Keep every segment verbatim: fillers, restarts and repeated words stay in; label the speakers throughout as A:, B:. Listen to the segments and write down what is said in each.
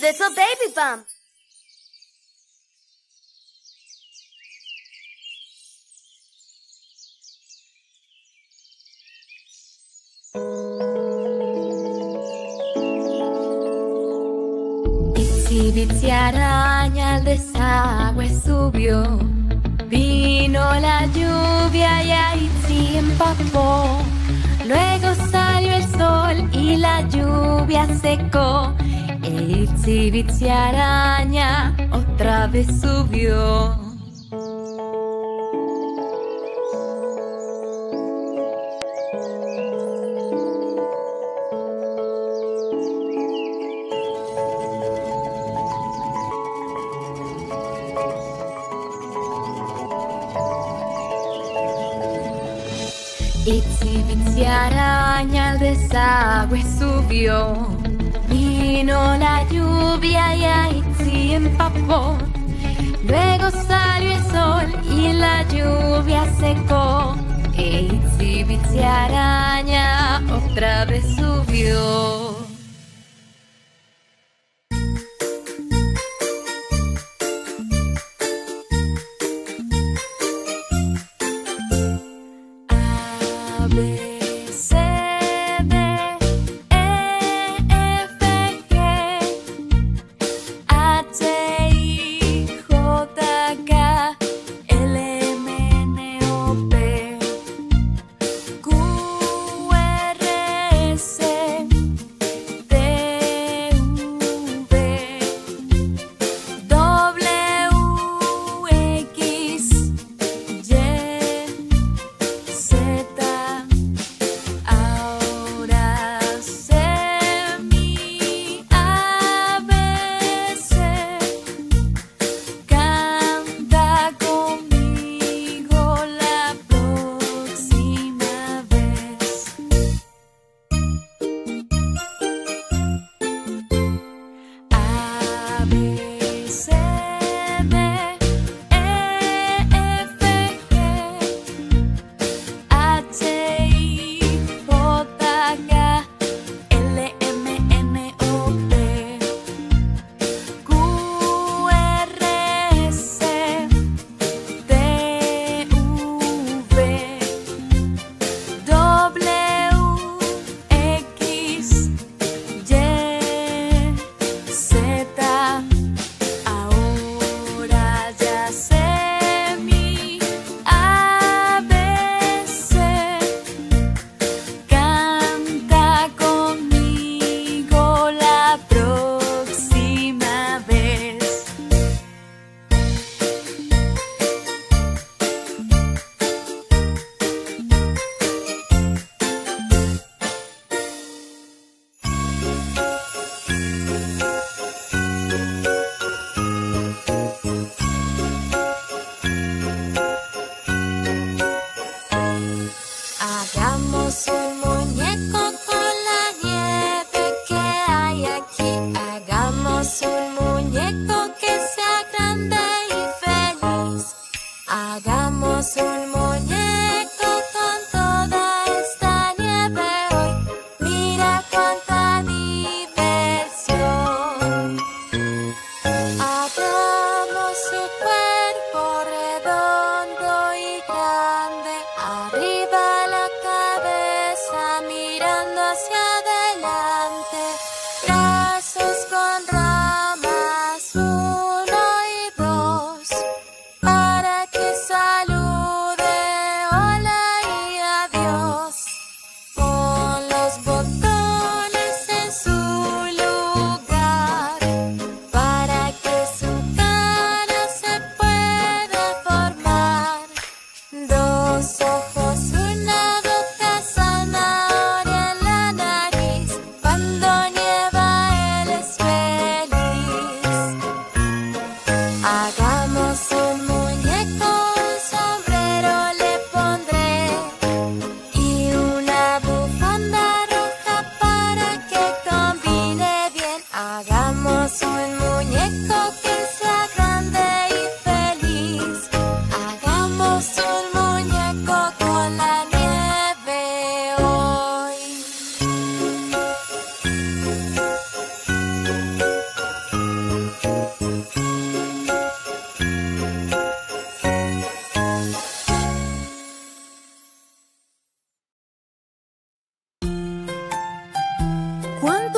A: Little baby bump.
B: Itsy bitsy araña al desagüe subió. Vino la lluvia y a Itsy empapó. Luego salió el sol y la lluvia secó. E Itsy bitsy araña otra vez subió. Itsy bitsy araña al desagüe subió. Vino la lluvia y a Itsy empapó. Luego salió el sol y la lluvia secó. E Itsy bitsy araña otra vez subió.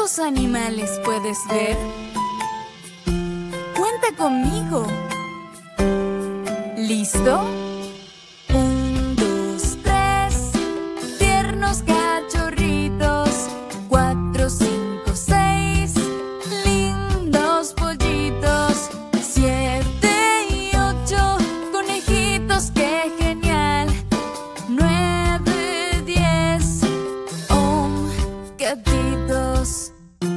B: ¿Cuántos animales puedes ver? Cuenta conmigo. ¿Listo? Un, dos, tres. Tiernos cachorritos. Cuatro, cinco, seis. Lindos pollitos. Siete y ocho. Conejitos, qué genial. Nueve, diez. Oh, gatitos.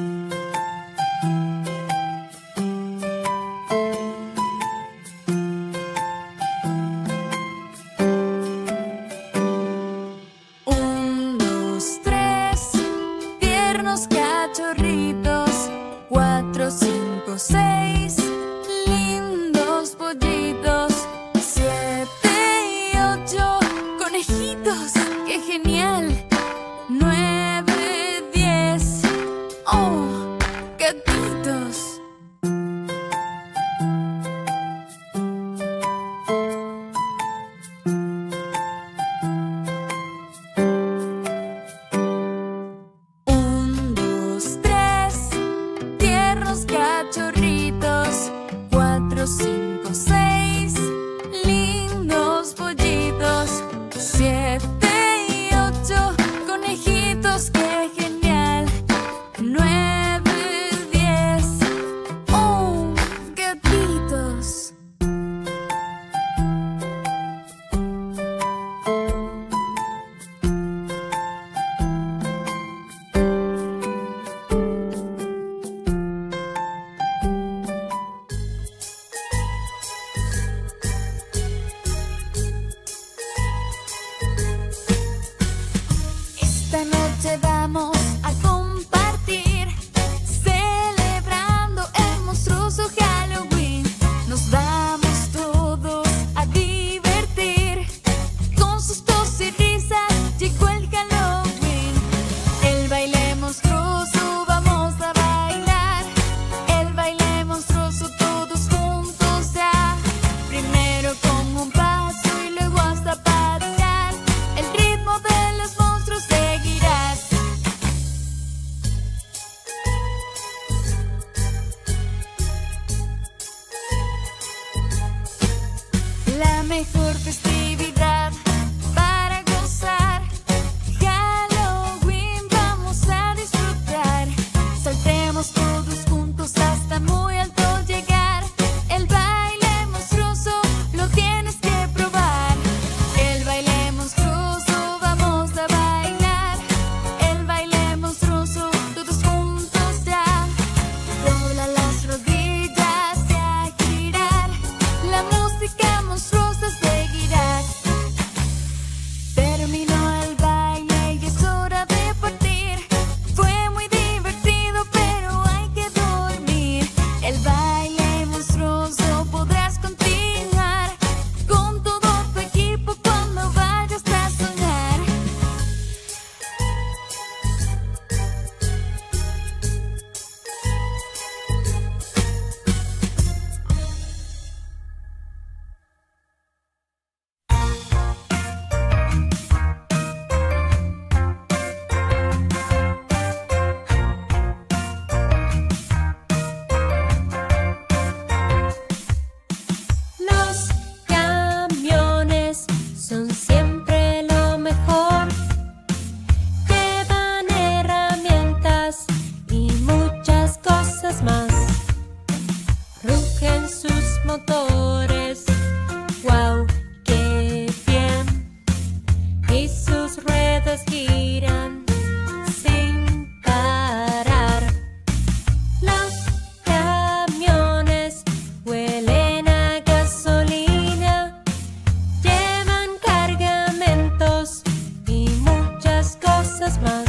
B: Un, dos, tres. Tiernos cachorritos. Cuatro, cinco, seis. Lindos pollitos. Siete y ocho. Conejitos, qué genial. Nueve, diez. Oh, gatitos. Un, dos, tres. Tiernos cachorritos. Cuatro, cinco, seis. Lindos pollitos. Siete y ocho. Conejitos, qué genial. Nueve, diez. Oh, gatitos. Esta noche vamos a compartir, celebrando el monstruoso Halloween. Nos vamos todos a divertir, con sustos y risas llegó el Halloween. El baile monstruoso, vamos a bailar. El baile monstruoso, todos juntos ya. Primero con un paso y luego hasta patear. El ritmo de los monstruos seguirás. La mejor festividad para gozar. Halloween vamos a disfrutar. Saltemos todos juntos hasta muy alto llegar. El baile monstruoso lo tienes que probar. El baile monstruoso, vamos a bailar. El baile monstruoso, todos juntos ya. Dobla las rodillas y a girar. La música monstruosa seguirá. Terminó el baile y es hora de partir. Fue muy divertido, pero hay que dormir. El baile monstruoso podrás continuar con todo tu equipo cuando vayas a soñar.
A: Los camiones son siempre lo mejor. Llevan herramientas y muchas cosas más. Rugen sus motores, wow, qué bien. Y sus ruedas giran sin parar. Los camiones huelen a gasolina, llevan cargamentos y muchas cosas más.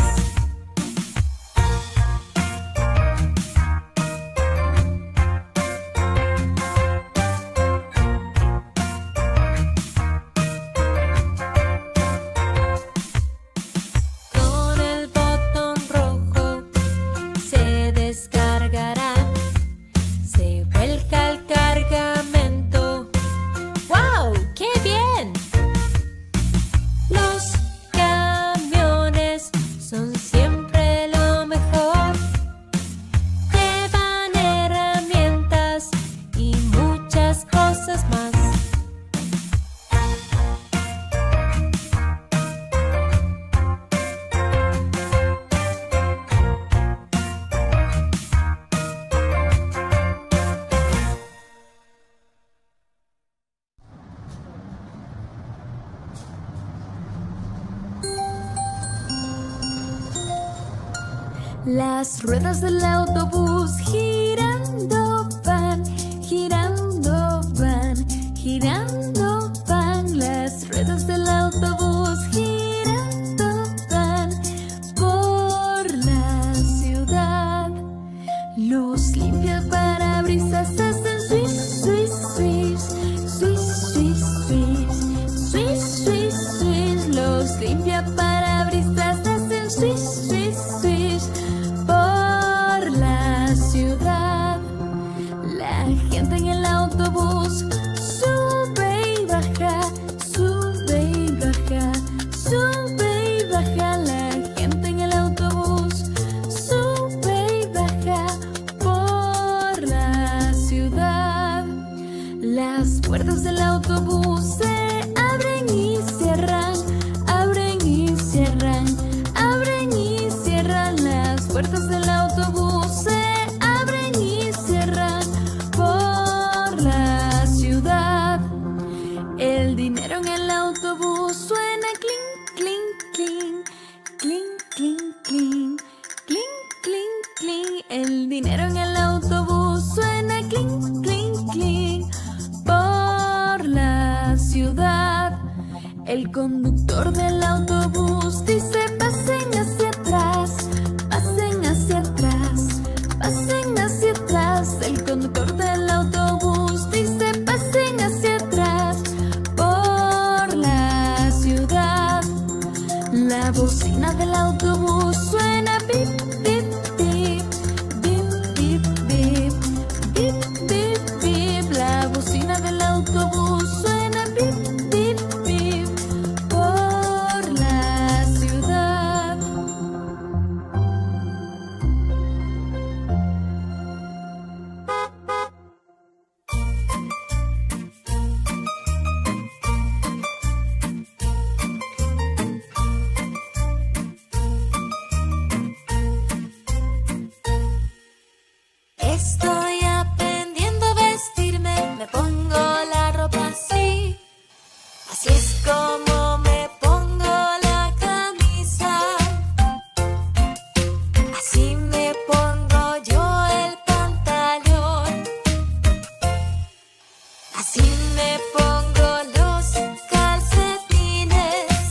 B: Las ruedas del autobús girando van, girando van, girando van. Las ruedas del autobús girando van por la ciudad. Los limpiaparabrisas hacen swish, swish, swish, swish, swish, swish, swish, swish, swish. Los limpiaparabrisas hacen swish, swish, swish por la ciudad. La gente en el autobús sube y baja, sube y baja, sube y baja. La gente en el autobús sube y baja por la ciudad. Las puertas del autobús se abren y cierran, abren y cierran, abren y cierran. Las puertas del autobús se abren y cierran por la ciudad. El dinero en el autobús suena clink, clink, clink, clink, clink, clink, clink, clink, clink. El dinero en el autobús suena clink, clink, clink por la ciudad. El conductor del autobús dice: pasen hacia atrás, pasen hacia atrás, pasen hacia atrás. El conductor del autobús dice: pasen hacia atrás por la ciudad. La bocina del autobús suena bip, bip, bip, bip, bip, bip, bip, bip, bip. La bocina del autobús suena bip, bip, bip por la ciudad.
A: Estoy aprendiendo a vestirme, me pongo la ropa así. Así es como me pongo la camisa. Así me pongo yo el pantalón. Así me pongo los calcetines.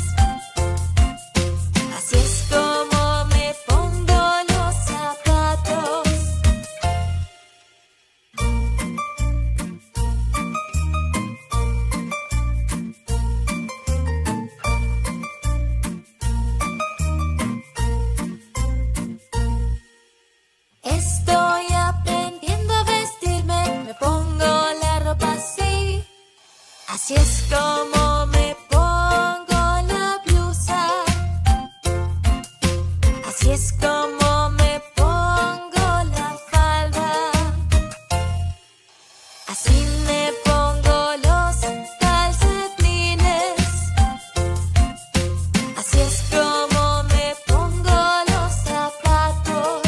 A: Así es como me pongo los zapatos. Estoy aprendiendo a vestirme, me pongo la ropa así. Así es como me pongo la blusa. Así es como me pongo la falda. Así me pongo los calcetines. Así es como me pongo los zapatos.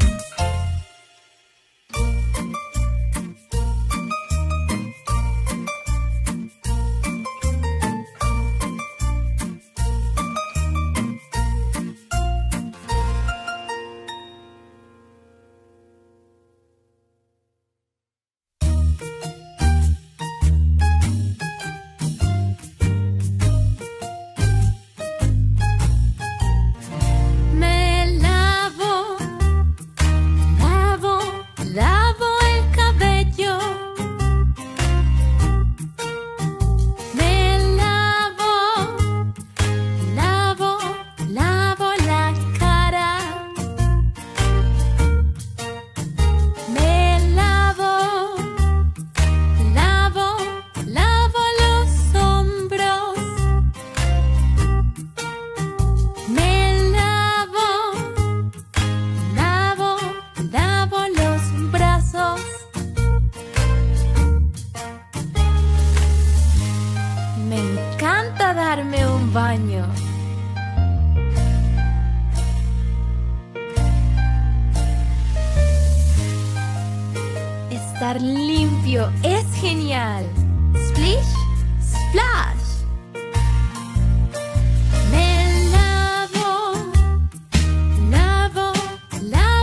B: Me lavo, lavo, lavo el cabello. Me lavo, lavo, lavo la cara. Me lavo, lavo, lavo los hombros. Me lavo, lavo, lavo los brazos. Me encanta darme un baño. Estar limpio es genial. Splish, splash. Me lavo, lavo, lavo.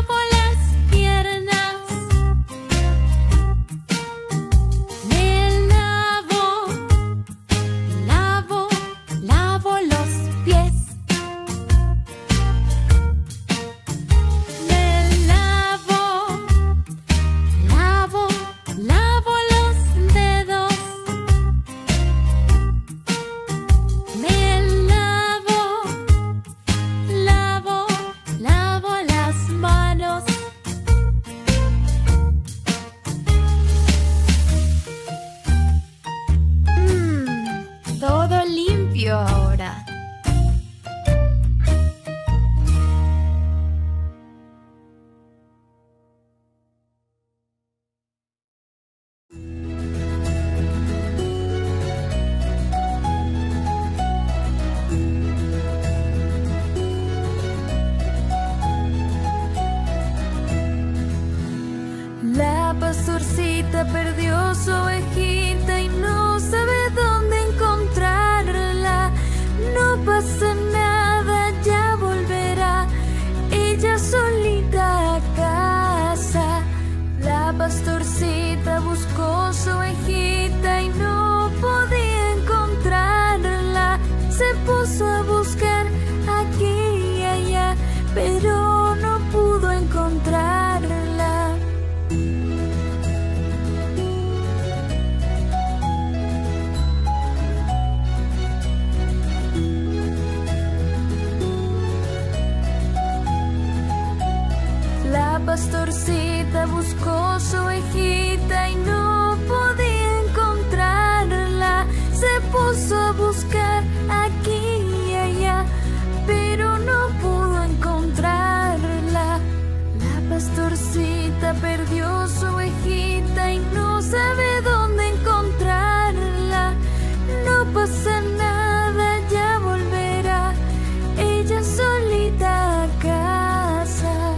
A: pastorcita perdió su ovejita y no sabe dónde encontrarla. No pasa nada, ya volverá ella solita a casa. La pastorcita buscó su ovejita y no podía encontrarla. Se puso a buscar aquí y allá, pero no pudo encontrarla. La pastorcita buscó su ovejita y no podía encontrarla. Se puso a buscar aquí y allá, pero no pudo encontrarla. La pastorcita perdió su ovejita y no sabe dónde encontrarla. No pasa nada, ya volverá ella solita a casa.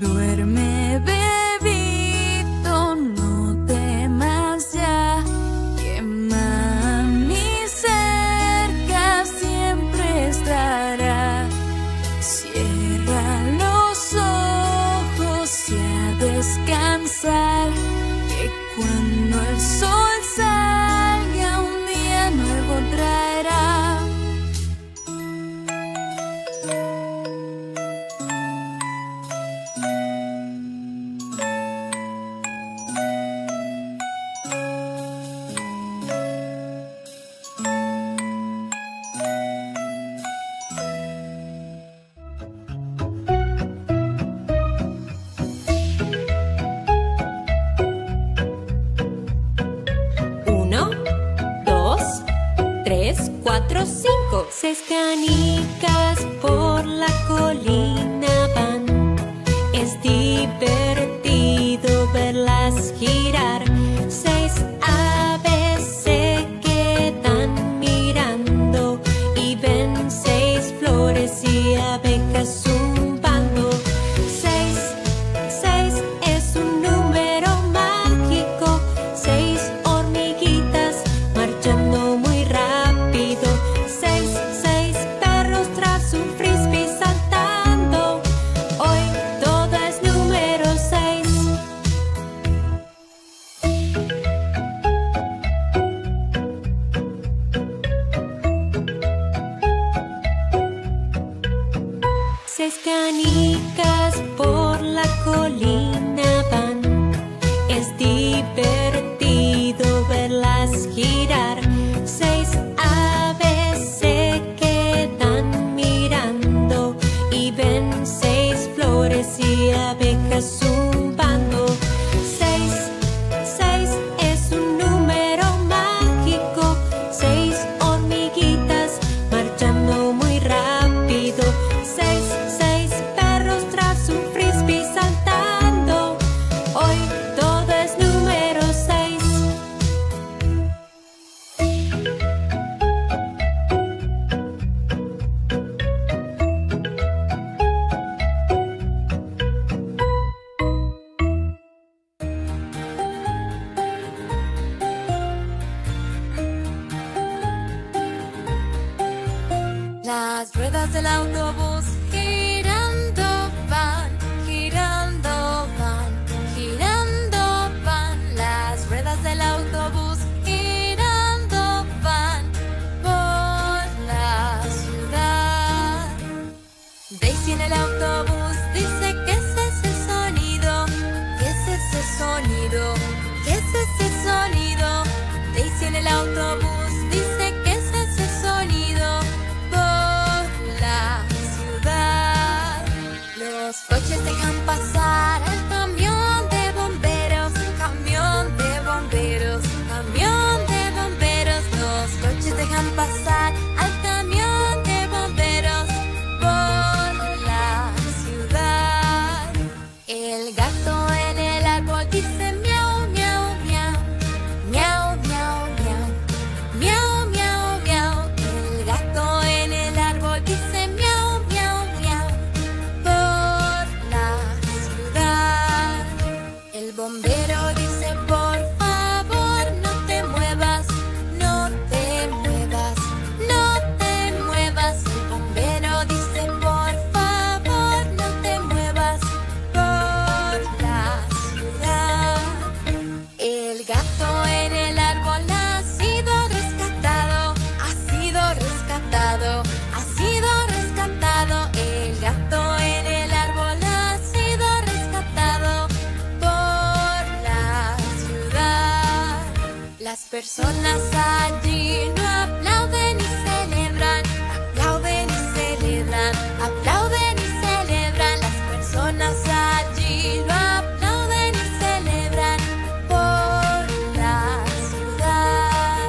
B: Duerme, bebito, no temas ya, que mami cerca siempre estará. Cierra los ojos y a descansar, que cuando el sol salga un día nuevo traerá.
A: Cuatro, cinco. Seis canicas por la colina van. Es divertido verlas girar. Seis aves se quedan mirando y ven seis flores y abejas zumbando. Seis, seis es un número mágico. Seis hormiguitas marchando muy rápido. Seis, seis perros tras un frisbee saltando. Hoy todo es número seis. Seis canicas por la colina van. Es divertido verlas girar. Seis aves se quedan mirando y ven seis flores y abejas zumbando. Seis, seis es un número mágico. Seis hormiguitas marchando muy rápido. Seis, seis perros tras un frisbee saltando. Hoy todo es número seis. Las ruedas del autobús girando van, girando van, girando van. Las ruedas del autobús girando van por la ciudad. Daisy en el autobús dice: ¿qué es ese sonido? ¿Qué es ese sonido? ¿Qué es ese sonido? Daisy en el autobús dice: ¿qué es ese sonido? Por la ciudad. Los coches dejan pasar al camión de bomberos, camión de bomberos, camión de bomberos. Los coches dejan pasar al camión de bomberos por la ciudad. El gato en el árbol dice: miau, miau, miau, miau, miau, miau, miau, miau, miau. El gato en el árbol dice: miau, miau, miau, por la ciudad. El bombero dice: por favor, no te muevas, no te muevas, no te muevas. El bombero dice: por favor, no te muevas, por la ciudad. El gato en el árbol ha sido rescatado, ha sido rescatado, ha sido rescatado. El gato en el árbol ha sido rescatado por la ciudad. Las personas allí no aplauden y celebran, aplauden y celebran, aplauden y celebran. Las personas allí no aplauden y celebran por la ciudad.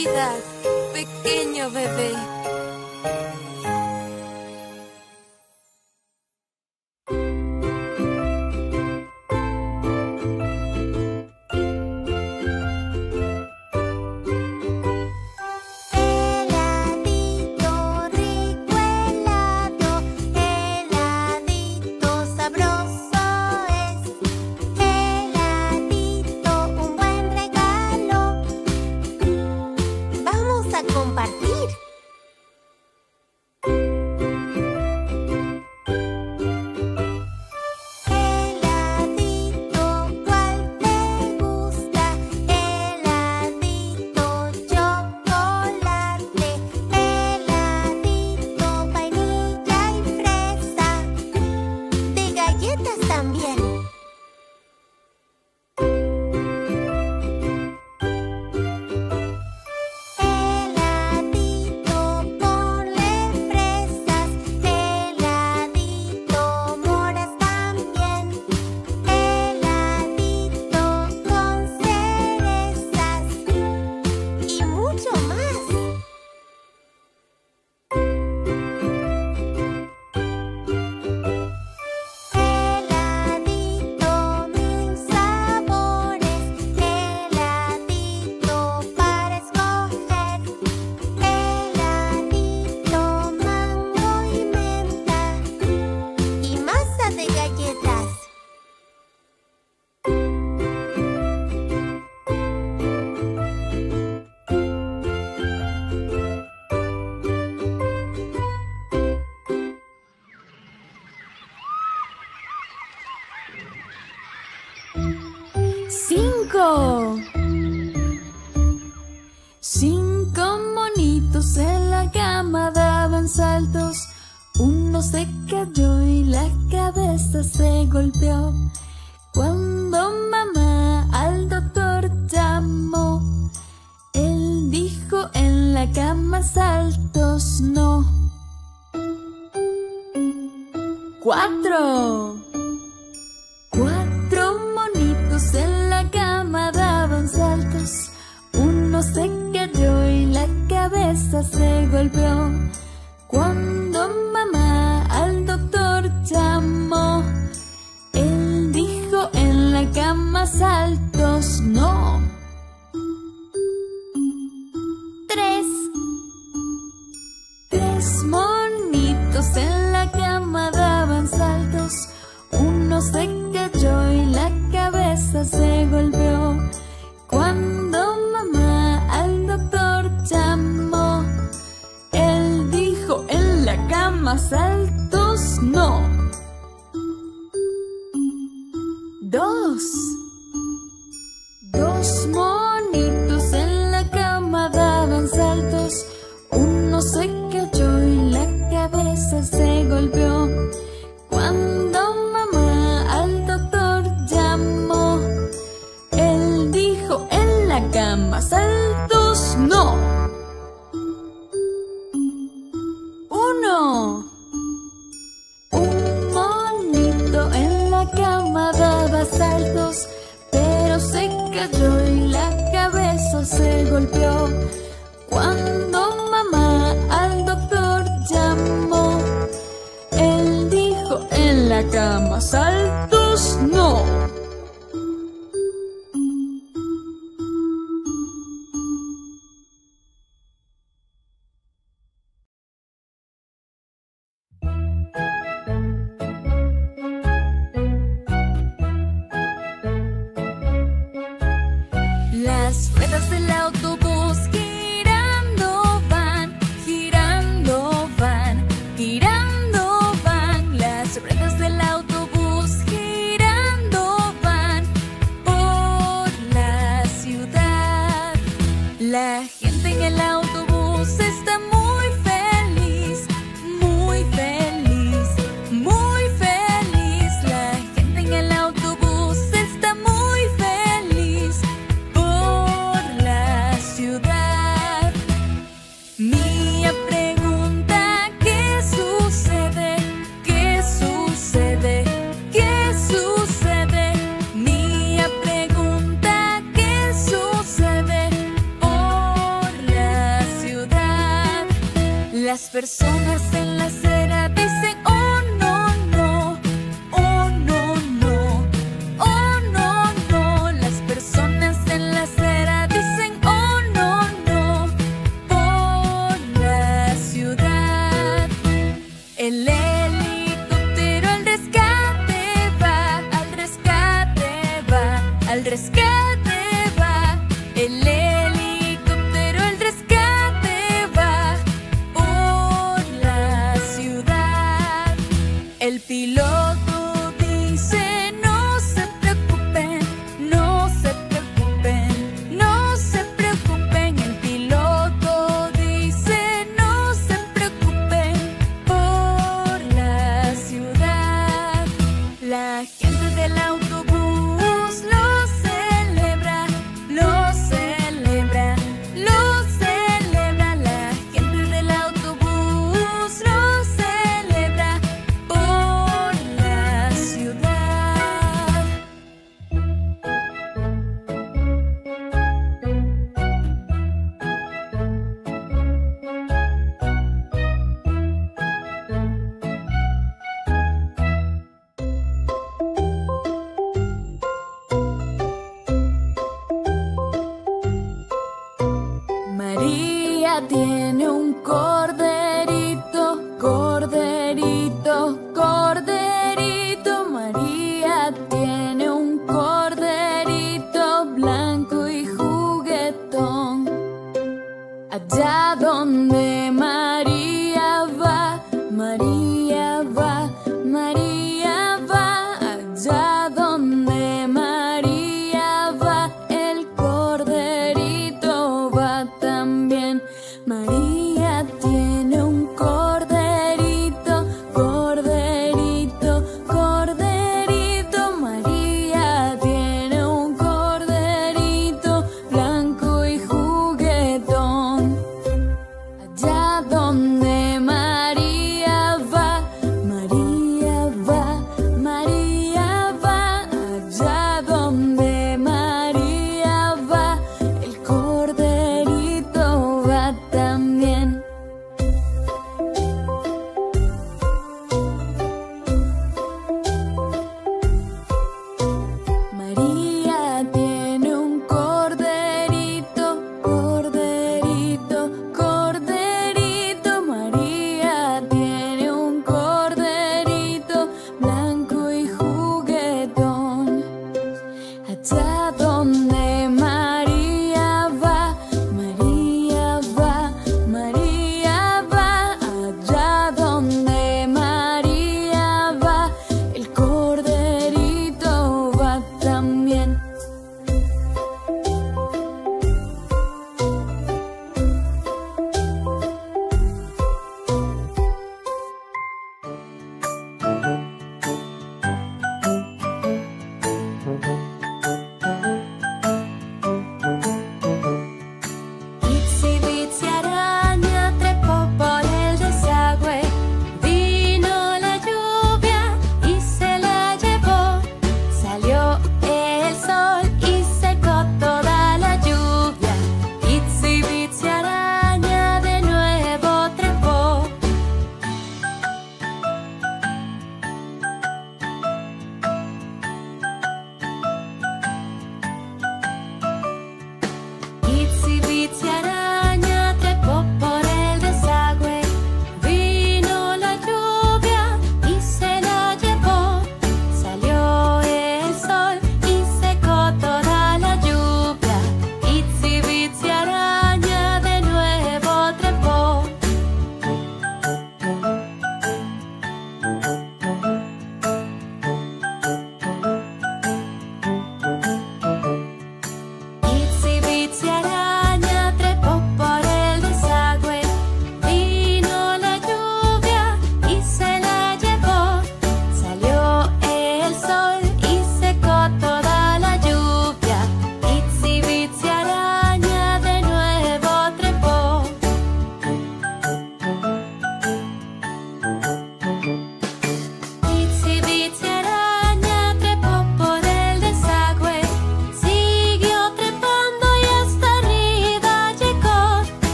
A: Navidad, pequeño bebé.
B: Cinco. Cinco monitos en la cama daban saltos. Uno se cayó y la cabeza se golpeó. Cuando mamá al doctor llamó, él dijo en la cama saltos no. Cuatro. Cuatro monitos en la cama daban saltos. Uno se cayó y la cabeza se golpeó. Cuando mamá al doctor llamó, él dijo en la cama saltos no. Tres. Tres monitos en la cama daban saltos. Uno se cayó y la cabeza se golpeó. Cuando mamá al doctor llamó, él dijo en la cama saltos no. Dos. Dos monitos en la cama daban saltos. Uno se cayó y la cabeza se golpeó. Cuando mamá al doctor llamó, él dijo en la cama saltos no. Uno. Un monito en la cama daba saltos, pero se cayó y la cabeza se golpeó. Cuando mamá al doctor llamó, él dijo en la cama saltos no. Las ruedas del autobús girando van, girando van, girando van. Las ruedas del autobús girando
A: personas en la acera dicen oh no, no, oh no, no, oh no, no. Las personas en la acera dicen oh no, no, por la ciudad. El helicóptero al rescate va, al rescate va, al rescate va. El helicóptero al rescate va por la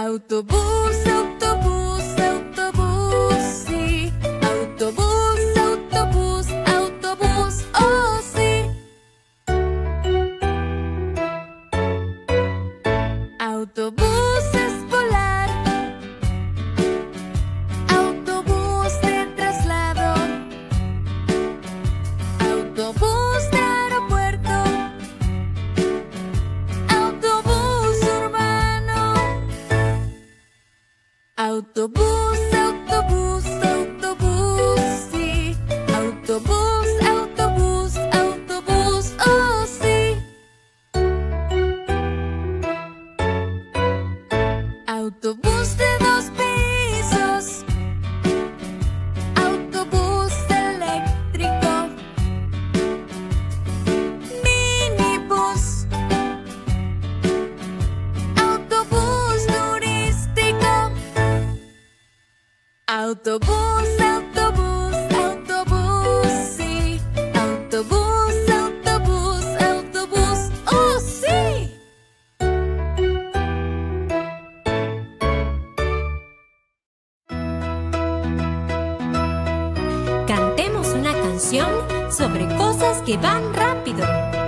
A: Autobús, autobús, autobús, sí. Autobús, autobús, autobús, oh sí. Autobús escolar, autobús de traslado, autobús de aeropuerto, autobús urbano. Autobús, autobús, autobús, sí. Autobús, autobús, autobús, oh sí. Autobús de dos pisos, autobús eléctrico, minibús, autobús turístico. Autobús, autobús, autobús, sí. Autobús, autobús, autobús, oh sí.
C: Cantemos una canción sobre cosas que van rápido.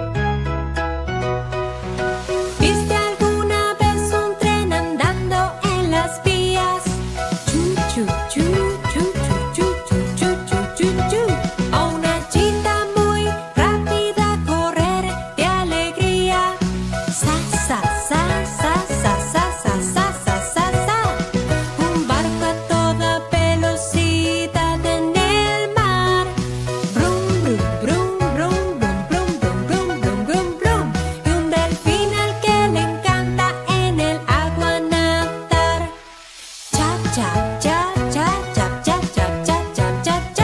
C: ¿Viste alguna vez un tren andando en las vías? Chu, chu, chu, chu, chu, chu, chu, chu, chu, chu. O una chita muy rápida correr de alegría. Sa, sa, sa, sa, sa, sa, sa, sa, sa, sa, sa. Un barco a toda velocidad en el mar. Brum, brum, brum, brum, brum, brum, brum, brum, brum, brum, brum. Y un delfín al que le encanta en el agua nadar. Cha, cha, cha, cha, cha, cha, cha, cha, cha, cha, cha.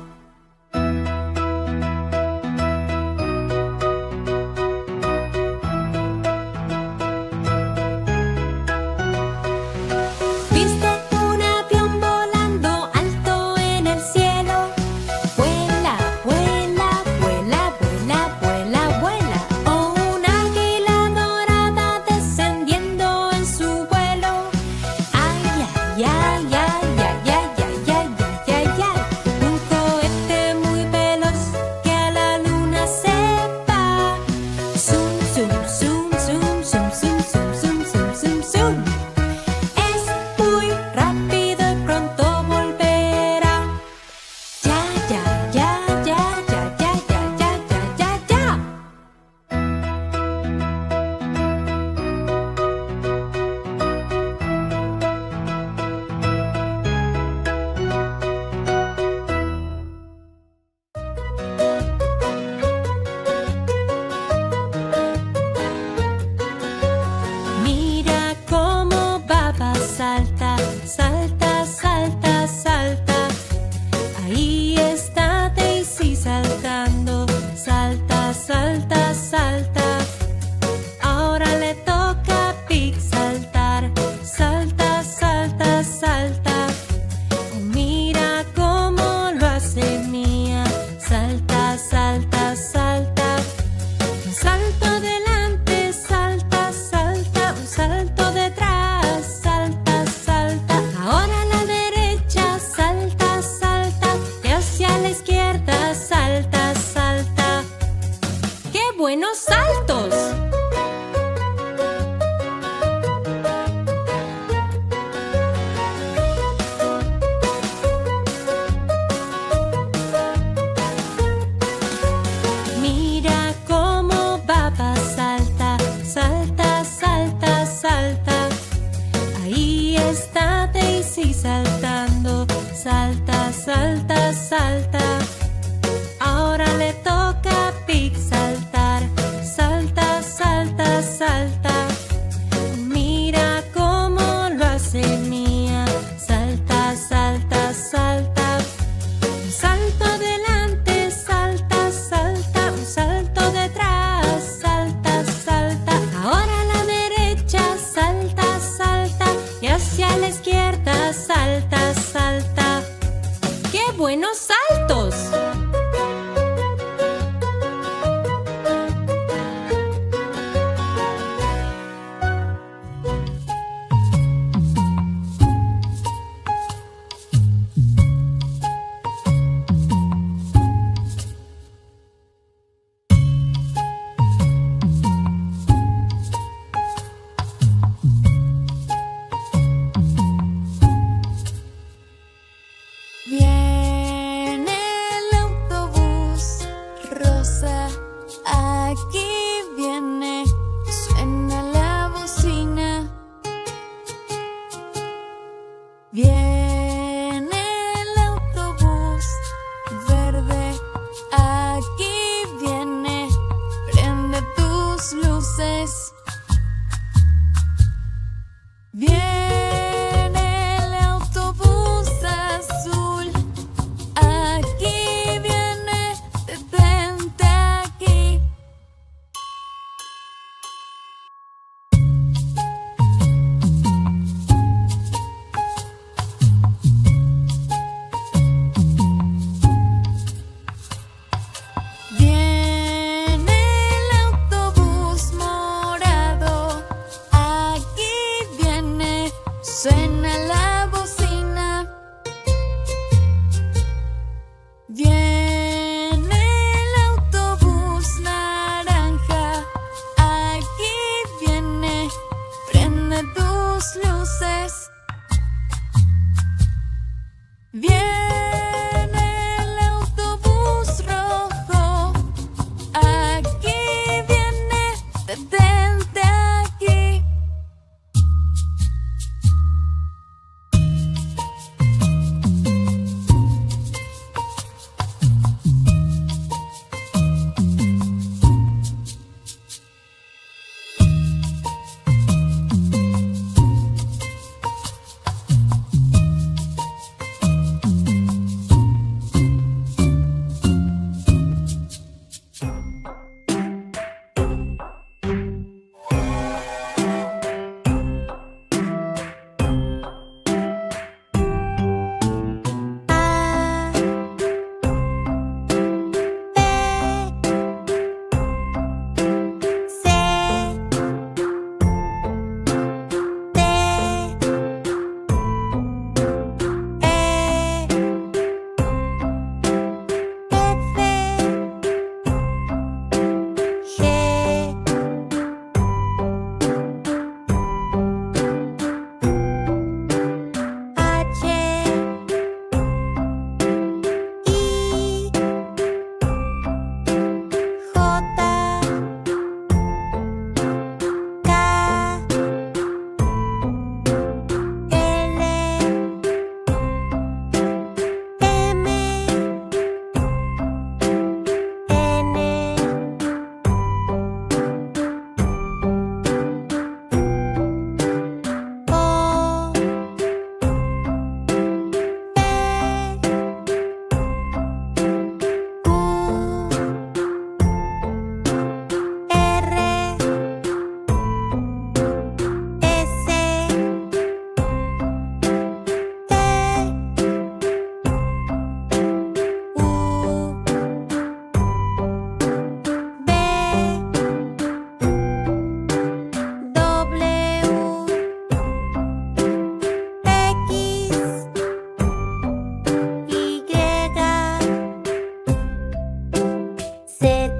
C: ¿Viste un avión volando alto en el cielo? Vuela, vuela, vuela, vuela, vuela, vuela. O una águila dorada descendiendo en su vuelo. Ay, ay, ay, ay, ay, ay, ay, ay, ay, ay, ay. Un cohete muy veloz que a la luna se va. Zoom, zoom, zoom, zoom, zoom, zoom, zoom, zoom, zoom, zoom, zoom. Es muy rápido y pronto volverá. Ya, ya, ya, ya, ya, ya, ya, ya, ya, ya, ya. Mira cómo Baba salta, salta, salta, salta. Ahí está Daisy saltando, salta, salta, salta. Ahora le toca a Pig saltar, salta, salta, salta. Oh, mira cómo lo hace Mía, salta, salta, salta. Un salto adelante, salta, salta, un salto detrás, salta, salta. Ahora a la derecha, salta, salta, y hacia la izquierda, salta, salta. ¡Qué buenos saltos! Mira cómo Baba salta, salta, salta, salta. Ahí está Daisy saltando, salta, salta, salta. Ahora le toca a Pig saltar, salta.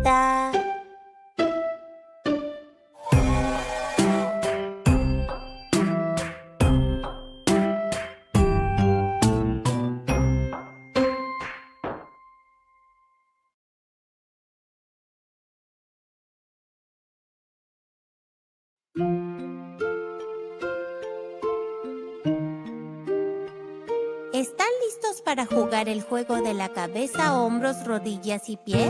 C: cabecita. ¿Están listos para jugar el juego de la cabeza, hombros, rodillas y pies?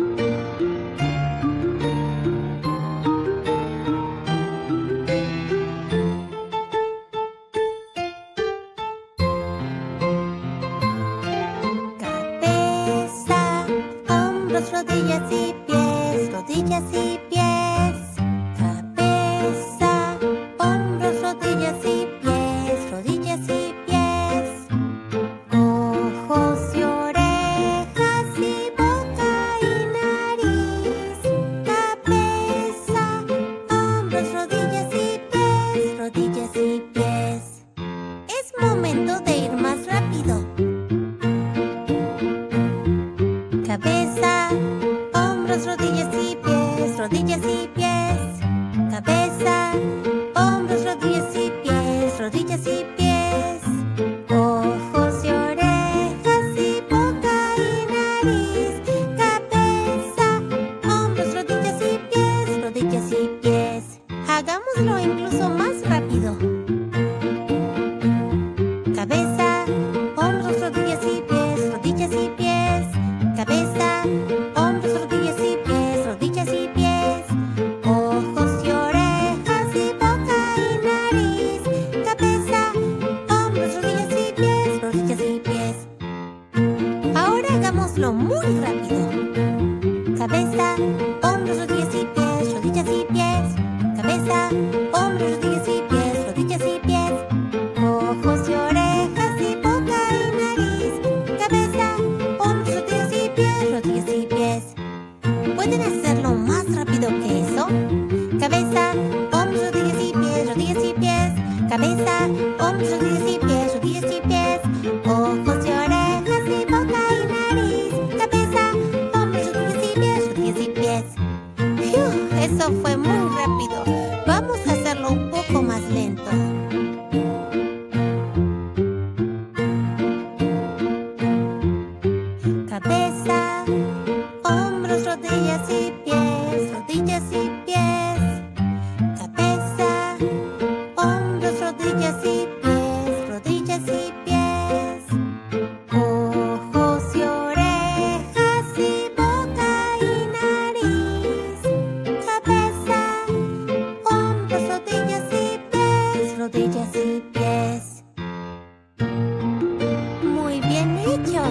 C: Cabeza, hombros, rodillas y pies, rodillas y pies. Cabeza, hombros, rodillas y pies, rodillas y pies. Ojos y orejas y boca y nariz. Cabeza, hombros, rodillas y pies, rodillas y pies. Es momento de ir más rápido. Cabeza, hombros, rodillas y pies, rodillas y pies. Cabeza, hombros, rodillas y pies, rodillas y pies. Ojos y orejas y boca y nariz. Cabeza, hombros, rodillas y pies, rodillas y pies. Hagámoslo incluso más rápido. Cabeza, hombros, rodillas y pies, rodillas y pies. Cabeza, hombros, rodillas y pies, rodillas y pies. Ojos y orejas y boca y nariz. Cabeza, hombros, rodillas y pies, rodillas y pies. Ahora hagámoslo muy rápido. Cabeza, hombros, rodillas y pies, rodillas y pies. Cabeza, hombros, rodillas y pies, rodillas y pies. Ojos y orejas y boca y nariz. Cabeza, hombros, rodillas y pies, rodillas y pies. ¿Pueden hacerlo más rápido que eso? Cabeza, hombros, rodillas y pies, rodillas y pies. Cabeza, hombros, rodillas y pies, rodillas y pies. Ojos y orejas y boca y nariz. Cabeza, hombros, rodillas y pies, rodillas y pies. ¡Fiu! Eso fue muy rápido. Vamos a hacerlo un poco más lento. Cabeza, hombros, rodillas y pies, rodillas y pies. Cabeza, hombros, rodillas y pies, rodillas y pies. Ojos y orejas y boca y nariz. Cabeza, hombros, rodillas y pies, rodillas y pies. Muy bien hecho.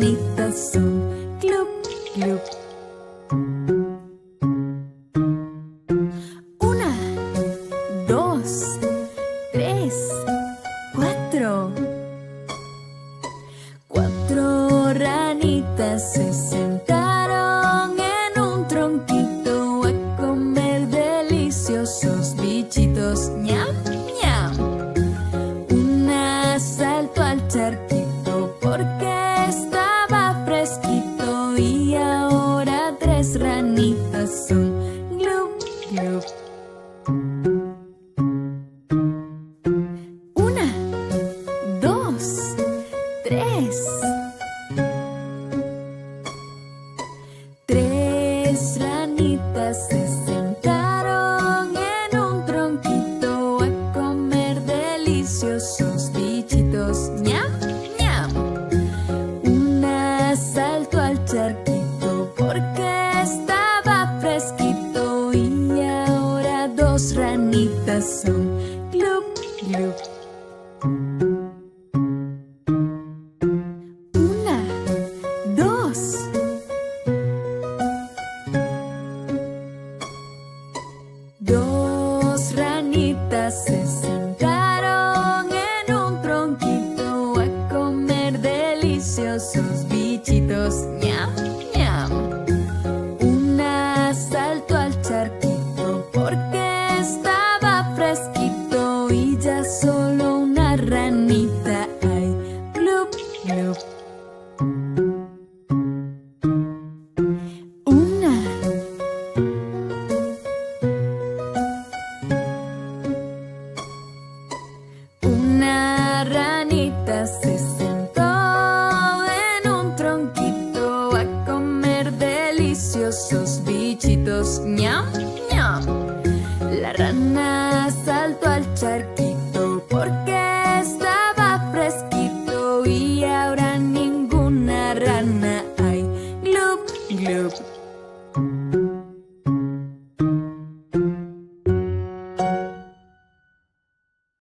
A: ranitas son glup, glup. Una, dos, tres, cuatro. Cuatro ranitas se sentaron en un tronquito a comer deliciosos bichitos. Ñam, ñam. Una saltó al charquito porque estaba fresquito y ahora tres ranitas son glup, glup. Una, dos, tres. Tres ranitas se sentaron en un tronquito a comer deliciosos bichitos. Ñam, ñam. Una saltó al charquito porque estaba fresquito y ahora dos ranitas son glup, glup. Una, dos. Dos ranitas se sentaron en un tronquito a comer deliciosos bichitos. Ñam, ñam. Una saltó al charquito porque estaba fresquito y ya solo una ranita hay. Glup, glup. Una. Una ranita se sentó en un tronquito a comer deliciosos bichitos. Ñam, ñam. La rana saltó al charquito porque estaba fresquito y ahora ninguna rana hay. Glup, glup.